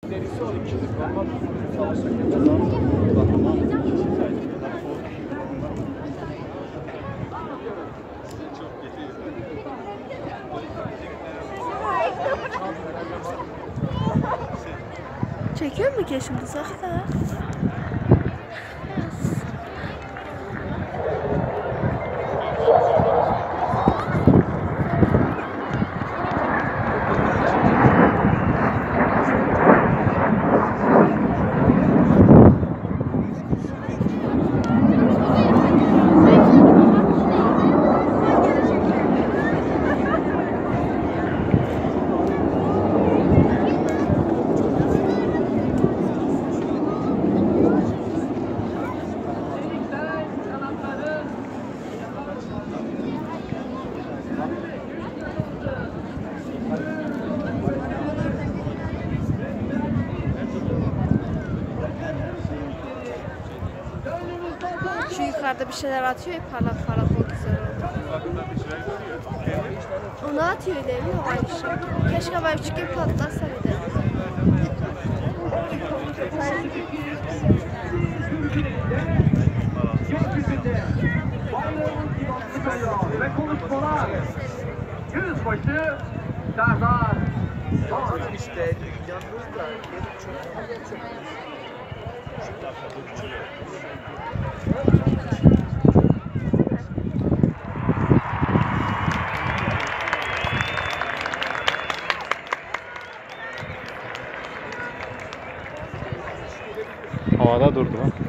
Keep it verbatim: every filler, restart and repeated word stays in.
Çekiyor mu ki şimdi sakla? Şu yukarıda bir şeyler atıyor ya, parlak parlak, o güzel oldu. Onu atıyor değil mi? O aynı şey. Keşke ben küçükken patlatsa bir de. Ve konuşmalar. Yüzbaşı Serdar. İşte yalnız da gelip çok Havada durdu lan.